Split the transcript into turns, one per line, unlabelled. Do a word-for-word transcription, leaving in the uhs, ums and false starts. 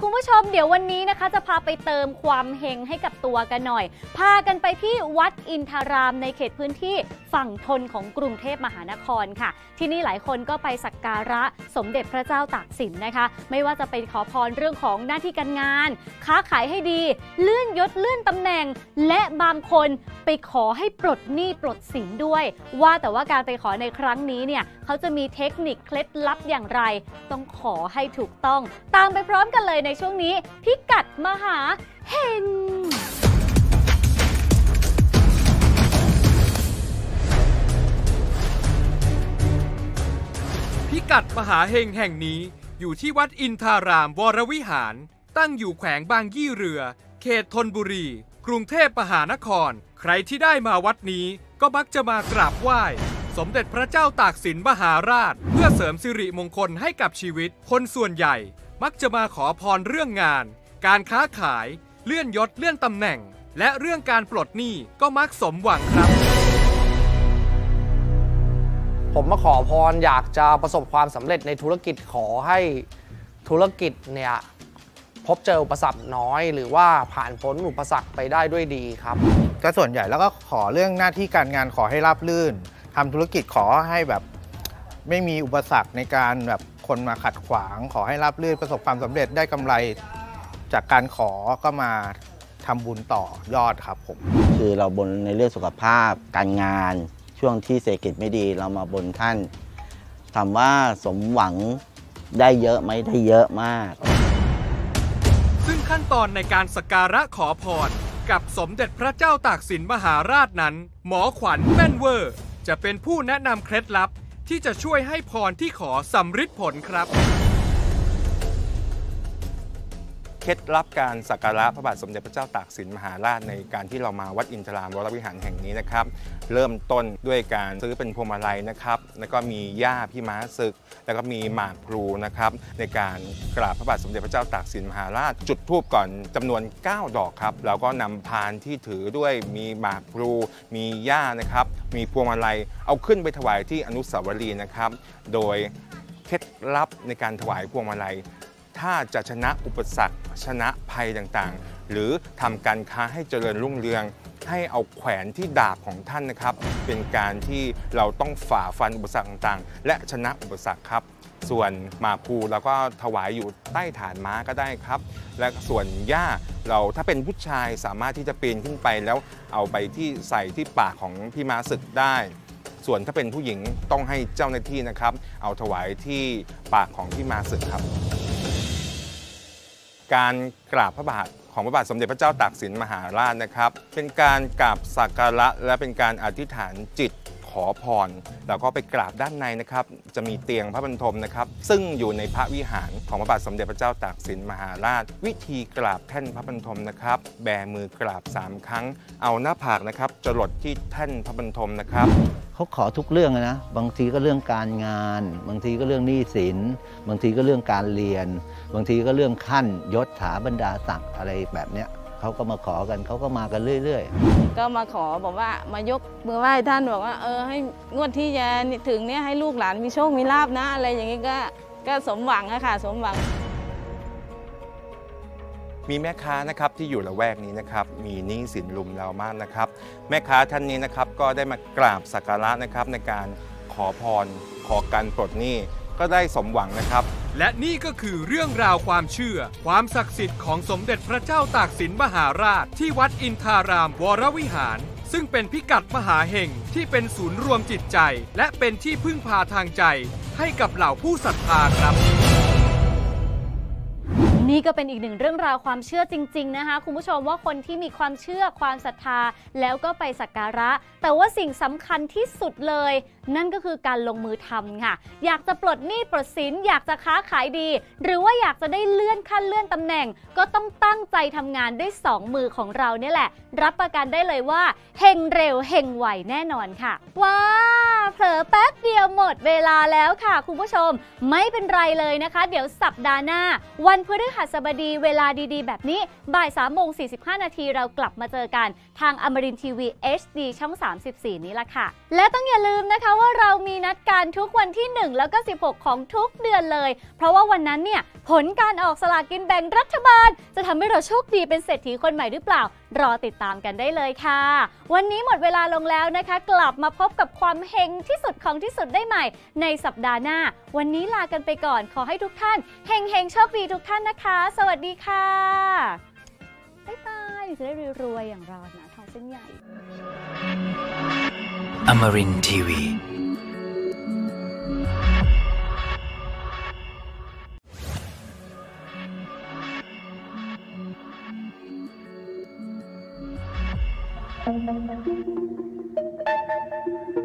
คุณผู้ชมเดี๋ยววันนี้นะคะจะพาไปเติมความเฮงให้กับตัวกันหน่อยพากันไปที่วัดอินทารามในเขตพื้นที่ฝั่งธนของกรุงเทพมหานครค่ะที่นี่หลายคนก็ไปสักการะสมเด็จพระเจ้าตากสินนะคะไม่ว่าจะไปขอพรเรื่องของหน้าที่การงานค้าขายให้ดีเลื่อนยศเลื่อนตำแหน่งและบางคนไปขอให้ปลดหนี้ปลดสินด้วยว่าแต่ว่าการไปขอในครั้งนี้เนี่ยเขาจะมีเทคนิคเคล็ดลับอย่างไรต้องขอให้ถูกต้องตามไปพร้อมกันเลยในช่วงนี้พิกัดมหาเฮง
พิกัดมหาเฮงแห่งนี้อยู่ที่วัดอินทารามวรวิหารตั้งอยู่แขวงบางยี่เรือเขตธนบุรีกรุงเทพมหานครใครที่ได้มาวัดนี้ก็มักจะมากราบไหว้สมเด็จพระเจ้าตากสินมหาราชเพื่อเสริมสิริมงคลให้กับชีวิตคนส่วนใหญ่มักจะมาขอพรเรื่องงานการค้าขายเลื่อนยศเลื่อนตำแหน่งและเรื่องการปลดหนี้ก็มักสมหวังครับ
ผมมาขอพรอยากจะประสบความสำเร็จในธุรกิจขอให้ธุรกิจเนี่ยพบเจออุปสรรคน้อยหรือว่าผ่านพ้นอุปสรรคไปได้ด้วยดีครับ
ก็ส่วนใหญ่แล้วก็ขอเรื่องหน้าที่การงานขอให้ราบรื่นทำธุรกิจขอให้แบบไม่มีอุปสรรคในการแบบคนมาขัดขวางขอให้ราบรื่นประสบความสำเร็จได้กำไรจากการขอก็มาทำบุญต่อยอดครับผม
คือเราบนในเรื่องสุขภาพการงานช่วงที่เศรษฐกิจไม่ดีเรามาบนท่านถามว่าสมหวังได้เยอะไหมได้เยอะมาก
ซึ่งขั้นตอนในการสักการะขอพรกับสมเด็จพระเจ้าตากสินมหาราชนั้นหมอขวัญแม่นเวอร์จะเป็นผู้แนะนำเคล็ดลับที่จะช่วยให้พรที่ขอสำฤทธิ์ผลครับ
เคล็ดลับการสักการะพระบาทสมเด็จพระเจ้าตากสินมหาราชในการที่เรามาวัดอินทรามวรวิหารแห่งนี้นะครับเริ่มต้นด้วยการซื้อเป็นพวงมาลัยนะครับแล้วก็มีย่าพี่ม้าศึกแล้วก็มีหมากพลูนะครับในการกราบพระบาทสมเด็จพระเจ้าตากสินมหาราชจุดธูปก่อนจำนวนเก้าดอกครับแล้วก็นำพานที่ถือด้วยมีหมากพลูมีย่านะครับมีพวงมาลัยเอาขึ้นไปถวายที่อนุสาวรีย์นะครับโดยเคล็ดลับในการถวายพวงมาลัยถ้าจะชนะอุปสรรคชนะภัยต่างๆหรือทำการค้าให้เจริญรุ่งเรืองให้เอาแขวนที่ดาบของท่านนะครับเป็นการที่เราต้องฝ่าฟันอุปสรรคต่างๆและชนะอุปสรรคครับส่วนหมากพลูเราก็ถวายอยู่ใต้ฐานม้าก็ได้ครับและส่วนหญ้าเราถ้าเป็นผู้ชายสามารถที่จะปีนขึ้นไปแล้วเอาไปที่ใส่ที่ปากของพี่ม้าศึกได้ส่วนถ้าเป็นผู้หญิงต้องให้เจ้าหน้าที่นะครับเอาถวายที่ปากของพี่ม้าศึกครับการกราบพระบาทของพระบาทสมเด็จพระเจ้าตากสินมหาราชนะครับเป็นการกราบสักการะและเป็นการอธิษฐานจิตขอพรแล้วก็ไปกราบด้านในนะครับจะมีเตียงพระบรรทมนะครับซึ่งอยู่ในพระวิหารของพระบาทสมเด็จพระเจ้าตากสินมหาราชวิธีกราบแท่นพระบรรทมนะครับแบมือกราบสามครั้งเอาหน้าผากนะครับจรดที่แท่นพระบรรทมนะครับ
เขาขอทุกเรื่องนะบางทีก็เรื่องการงานบางทีก็เรื่องหนี้สินบางทีก็เรื่องการเรียนบางทีก็เรื่องขั้นยศถาบรรดาศักดิ์อะไรแบบเนี้ยเขาก็มาขอกันเขาก็มากันเรื่อย
ๆก็มาขอบอกว่ามายกมือไหว้ท่านบอกว่าเออให้งวดที่จะถึงเนี้ยให้ลูกหลานมีโชคมีลาภนะอะไรอย่างงี้ก็ก็สมหวังอะค่ะสมหวัง
มีแม่ค้านะครับที่อยู่ละแวกนี้นะครับมีหนี้สินลุมเรามากนะครับแม่ค้าท่านนี้นะครับก็ได้มากราบสักการะนะครับในการขอพรขอการปลดหนี้ก็ได้สมหวังนะครับ
และนี่ก็คือเรื่องราวความเชื่อความศักดิ์สิทธิ์ของสมเด็จพระเจ้าตากสินมหาราชที่วัดอินทารามวรวิหารซึ่งเป็นพิกัดมหาเฮงที่เป็นศูนย์รวมจิตใจและเป็นที่พึ่งพาทางใจให้กับเหล่าผู้ศรัทธาครับ
นี่ก็เป็นอีกหนึ่งเรื่องราวความเชื่อจริงๆนะคะคุณผู้ชมว่าคนที่มีความเชื่อความศรัทธาแล้วก็ไปสักการะแต่ว่าสิ่งสำคัญที่สุดเลยนั่นก็คือการลงมือทำค่ะอยากจะปลดหนี้ปลดสินอยากจะค้าขายดีหรือว่าอยากจะได้เลื่อนขั้นเลื่อนตำแหน่งก็ต้องตั้งใจทำงานด้วยสองมือของเราเนี่ยแหละรับประกันได้เลยว่าเฮงเร็วเฮงไวแน่นอนค่ะว้าเผลอแป๊บเดียวหมดเวลาแล้วค่ะคุณผู้ชมไม่เป็นไรเลยนะคะเดี๋ยวสัปดาห์หน้าวันพฤหัหัสบดีเวลาดีๆแบบนี้บ่ายสามโมงสี่สิบห้านาทีเรากลับมาเจอกันทางอมรินทร์ทีวี เอช ดี ช่องสามสิบสี่นี้ละค่ะและต้องอย่าลืมนะคะว่าเรามีนัดกันทุกวันที่หนึ่งแล้วก็สิบหกของทุกเดือนเลยเพราะว่าวันนั้นเนี่ยผลการออกสลากกินแบ่งรัฐบาลจะทำให้เราโชคดีเป็นเศรษฐีคนใหม่หรือเปล่ารอติดตามกันได้เลยค่ะวันนี้หมดเวลาลงแล้วนะคะกลับมาพบกับความเฮงที่สุดของที่สุดได้ใหม่ในสัปดาห์หน้าวันนี้ลากันไปก่อนขอให้ทุกท่านเฮงเฮงโชคดีทุกท่านนะคะสวัสดีค่ะบ๊ายบายจะได้รวยๆอย่างเรานะทองเส้นใหญ่
Amarin Tiwi
Thank you.